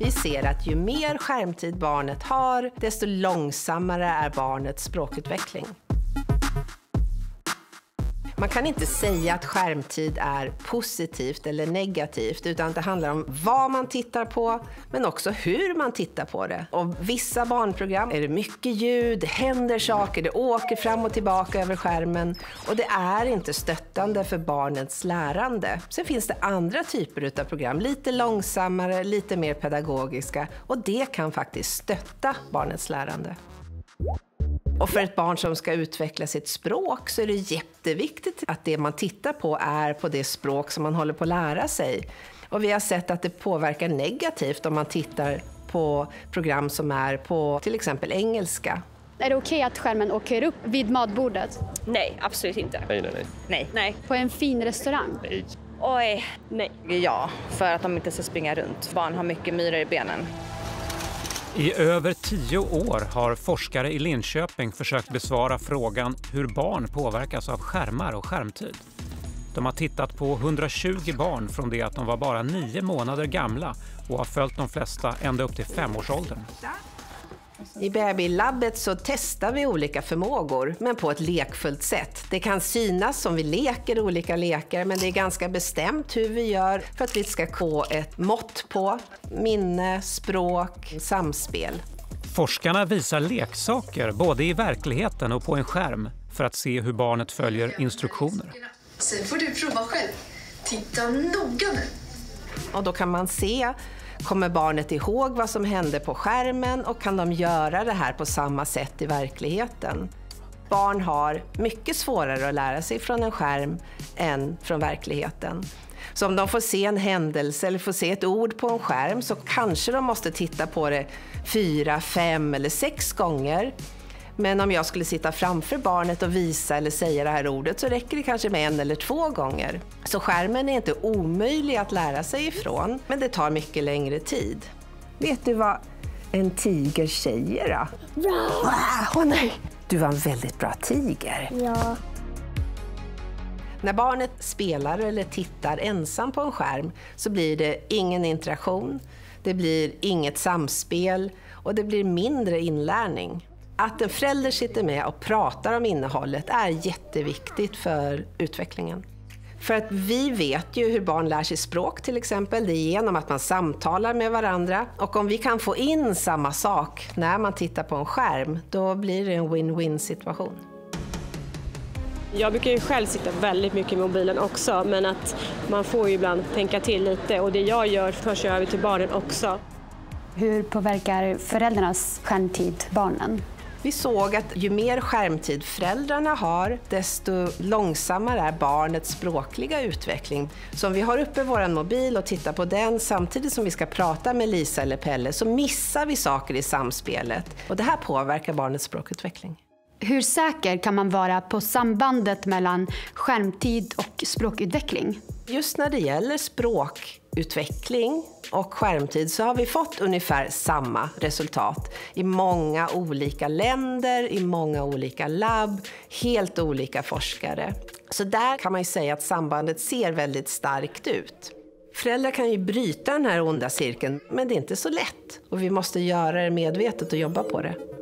Vi ser att ju mer skärmtid barnet har, desto långsammare är barnets språkutveckling. Man kan inte säga att skärmtid är positivt eller negativt, utan det handlar om vad man tittar på, men också hur man tittar på det. Och vissa barnprogram är det mycket ljud, det händer saker, det åker fram och tillbaka över skärmen, och det är inte stöttande för barnets lärande. Sen finns det andra typer av program, lite långsammare, lite mer pedagogiska, och det kan faktiskt stötta barnets lärande. Och för ett barn som ska utveckla sitt språk så är det jätteviktigt att det man tittar på är på det språk som man håller på att lära sig. Och vi har sett att det påverkar negativt om man tittar på program som är på till exempel engelska. Är det okej att skärmen åker upp vid matbordet? Nej, absolut inte. Nej. På en fin restaurang? Nej. Oj, nej. Ja, för att de inte ska springa runt. Barn har mycket myror i benen. I över 10 år har forskare i Linköping försökt besvara frågan hur barn påverkas av skärmar och skärmtid. De har tittat på 120 barn från det att de var bara 9 månader gamla och har följt de flesta ända upp till 5-årsåldern. I babylabbet så testar vi olika förmågor, men på ett lekfullt sätt. Det kan synas som vi leker olika lekar, men det är ganska bestämt hur vi gör för att vi ska få ett mått på minne, språk, samspel. Forskarna visar leksaker både i verkligheten och på en skärm för att se hur barnet följer instruktioner. Sen får du prova själv. Titta noga nu. Och då kan man se, kommer barnet ihåg vad som hände på skärmen och kan de göra det här på samma sätt i verkligheten? Barn har mycket svårare att lära sig från en skärm än från verkligheten. Så om de får se en händelse eller får se ett ord på en skärm så kanske de måste titta på det 4, 5 eller 6 gånger. Men om jag skulle sitta framför barnet och visa eller säga det här ordet så räcker det kanske med 1 eller 2 gånger. Så skärmen är inte omöjlig att lära sig ifrån, men det tar mycket längre tid. Vet du vad en tiger säger då? Bra! Åh nej! Du var en väldigt bra tiger. Ja. När barnet spelar eller tittar ensam på en skärm så blir det ingen interaktion, det blir inget samspel och det blir mindre inlärning. Att en förälder sitter med och pratar om innehållet är jätteviktigt för utvecklingen. För att vi vet ju hur barn lär sig språk till exempel, det är genom att man samtalar med varandra. Och om vi kan få in samma sak när man tittar på en skärm, då blir det en win-win situation. Jag brukar ju själv sitta väldigt mycket i mobilen också, men att man får ju ibland tänka till lite och det jag gör förs över till barnen också. Hur påverkar föräldrarnas skärmtid barnen? Vi såg att ju mer skärmtid föräldrarna har, desto långsammare är barnets språkliga utveckling. Så om vi har uppe vår mobil och tittar på den samtidigt som vi ska prata med Lisa eller Pelle så missar vi saker i samspelet. Och det här påverkar barnets språkutveckling. Hur säker kan man vara på sambandet mellan skärmtid och språkutveckling? Just när det gäller språkutveckling och skärmtid så har vi fått ungefär samma resultat i många olika länder, i många olika labb, helt olika forskare. Så där kan man ju säga att sambandet ser väldigt starkt ut. Föräldrar kan ju bryta den här onda cirkeln, men det är inte så lätt och vi måste göra det medvetet och jobba på det.